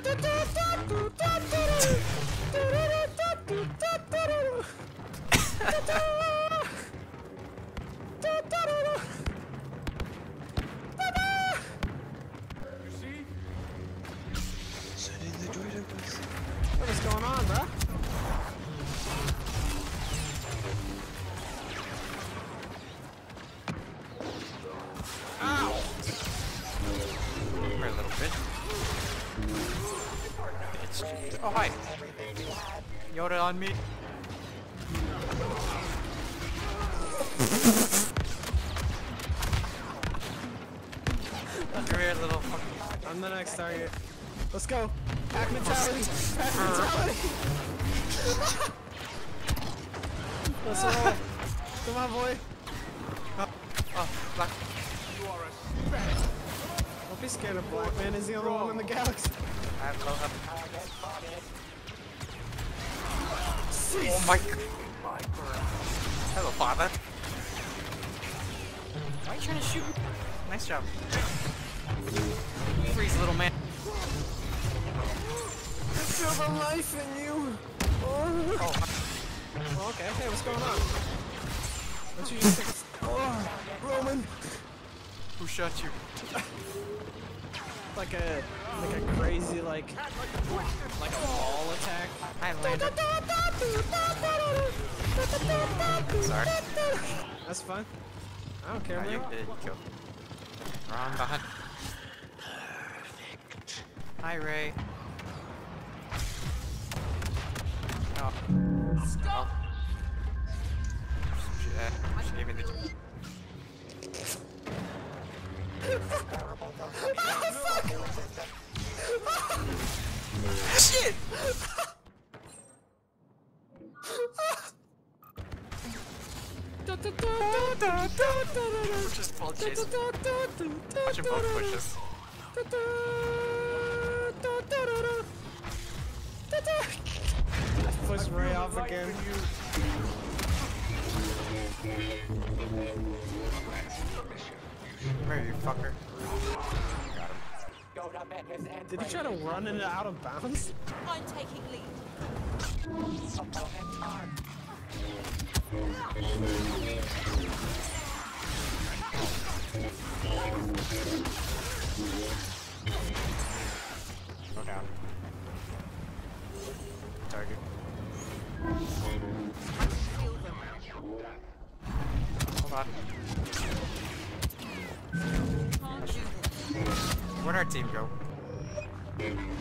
What is going on, bro? Ow! Come here, little bitch. Oh, hi. Yoda on me. Come here, little fucking. I'm the next target. Let's go. Pack mentality. Pack mentality. Let's roll. Come on, boy. Oh, black. Don't be scared of Black Man. Is the only one in the galaxy. I have low up. Oh my god. Hello, father. Why are you trying to shoot? Nice job. Freeze, little man. I feel the life in you. Oh. Oh, okay. Hey, what's going on? Don't you just take a... Oh, Roman. Who shot you? Like a crazy like a ball attack. I landed. Sorry. That's fine. I don't care, You man. did kill. Wrong behind. Hi, Ray. Oh. Oh. She gave me the. Shit! We're just ball chasing. Watch them both push us. Push Ray off again. Where are you, fucker? Did he try to run it out of bounds? I'm taking lead. Go down. Target. Hold on. Where'd our team go?